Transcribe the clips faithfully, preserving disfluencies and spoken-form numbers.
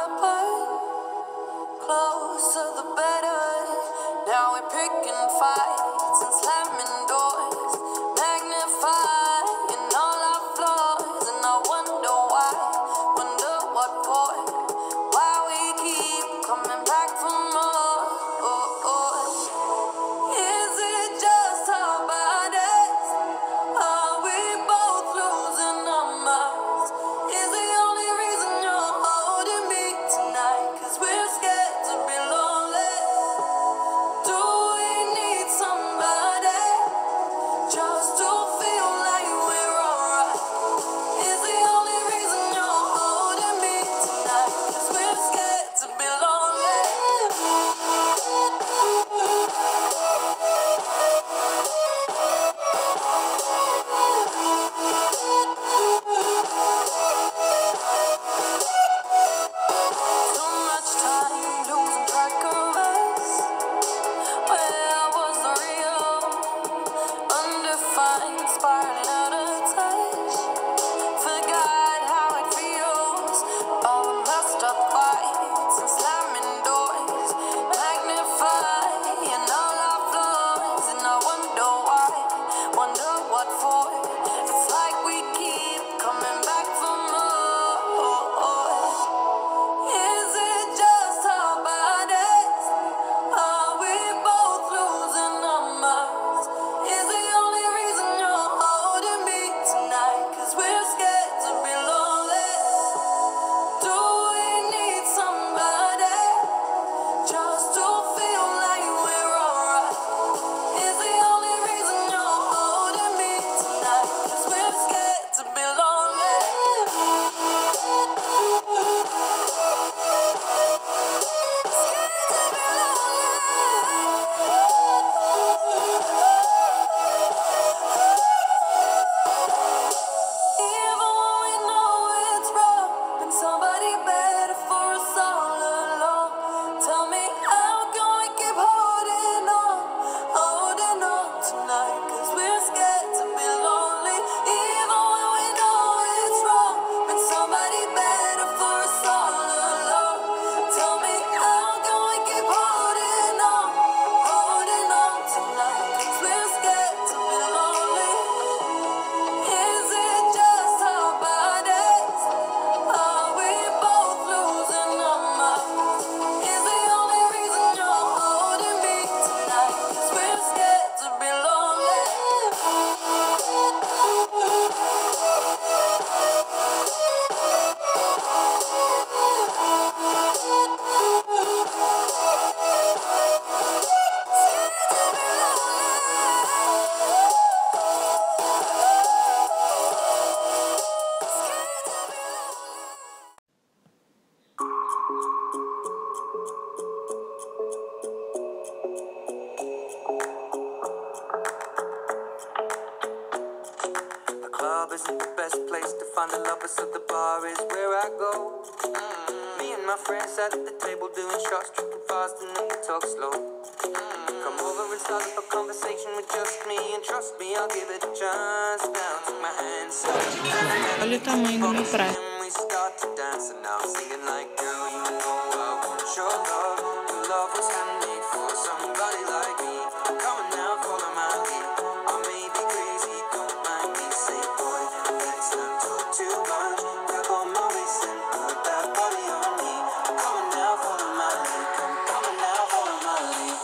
isn't the best place to find the lovers, so the bar is where I go. Mm-hmm. Me and my friends sat at the table doing shots, tripping fast, and then we talk slow. Mm-hmm. Come over and start up a conversation with just me, and trust me, I'll give it a chance. Now take my hand, so olha o tamanho do meu prato. we start to dance, and now I'm singing like, girl, you know I want your love. Your love was handmade for somebody like me. Come on now, follow my lead. I may be crazy, don't mind me. Say, boy, let's not talk too much. Grab on my waist and put that body on me. Come on now, follow my lead. Come, come on now, follow my lead.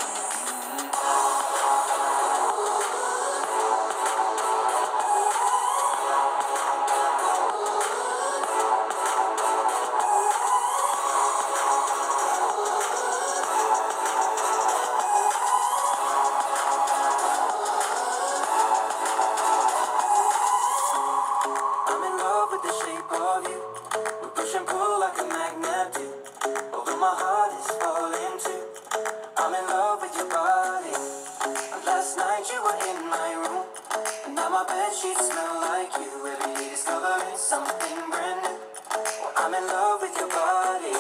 I'm in love with the shape of you. We push and pull like a magnet do. Although my heart is falling too. I'm in love with your body. And last night you were in my room, and now my bed sheets smell like you. Every day discovering something brand new. Well, I'm in love with your body.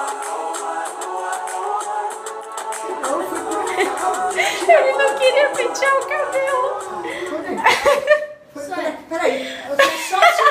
Ele não queria pentear o cabelo. Peraí, eu tô só